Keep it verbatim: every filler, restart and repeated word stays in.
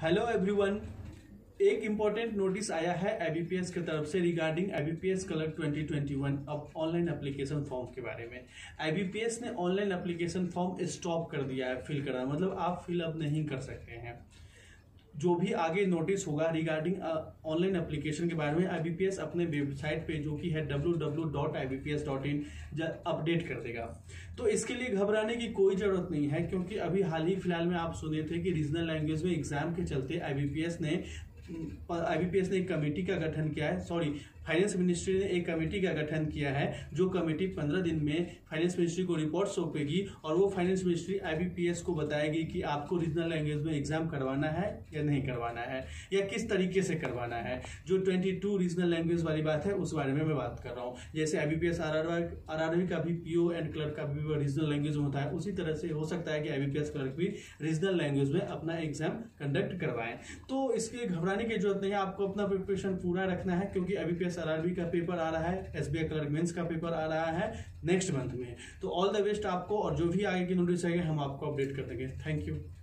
Hello everyone, एक important notice आया है आईबीपीएस की तरफ से regarding IBPS clerk twenty twenty one अब ऑनलाइन एप्लीकेशन फॉर्म के बारे में। आईबीपीएस ने ऑनलाइन एप्लीकेशन फॉर्म स्टॉप कर दिया है फिल करना, मतलब आप फिल अप नहीं कर सकते हैं। जो भी आगे नोटिस होगा रिगार्डिंग ऑनलाइन एप्लीकेशन के बारे में आईबीपीएस अपने वेबसाइट पे जो कि है W W W dot I B P S dot in update कर देगा। तो इसके लिए घबराने की कोई जरूरत नहीं है, क्योंकि अभी हाल ही फिलहाल में आप सुने थे कि रीजनल लैंग्वेज में एग्जाम के चलते आईबीपीएस ने आईबीपीएस ने एक कमेटी का गठन किया है सॉरी फाइनेंस मिनिस्ट्री ने एक कमेटी का गठन किया है, जो कमेटी पंद्रह दिन में फाइनेंस मिनिस्ट्री को रिपोर्ट सौंपेगी और वो फाइनेंस मिनिस्ट्री आईबीपीएस को बताएगी कि आपको रीजनल लैंग्वेज में एग्जाम करवाना है या नहीं करवाना है, या किस तरीके से करवाना है। जो बाईस रीजनल लैंग्वेज वाली बात है उस बारे में मैं बात कर रहा हूँ। जैसे आईबीपीएस आरआरबी का भी पीओ एंड क्लर्क का भी रीजनल लैंग्वेज में होता है, उसी तरह से हो सकता है कि आईबीपीएस क्लर्क भी रीजनल लैंग्वेज में अपना एग्जाम कंडक्ट करवाएं। तो इसके घबराने की जरूरत नहीं है, आपको अपना प्रिपरेशन पूरा रखना है, क्योंकि आईबीपीएस आरआरबी का पेपर आ रहा है, एसबीआई क्लर्क मेंस का पेपर आ रहा है नेक्स्ट मंथ में। तो ऑल द बेस्ट आपको, और जो भी आगे की नोटिस आएगी हम आपको अपडेट कर देंगे। Thank you.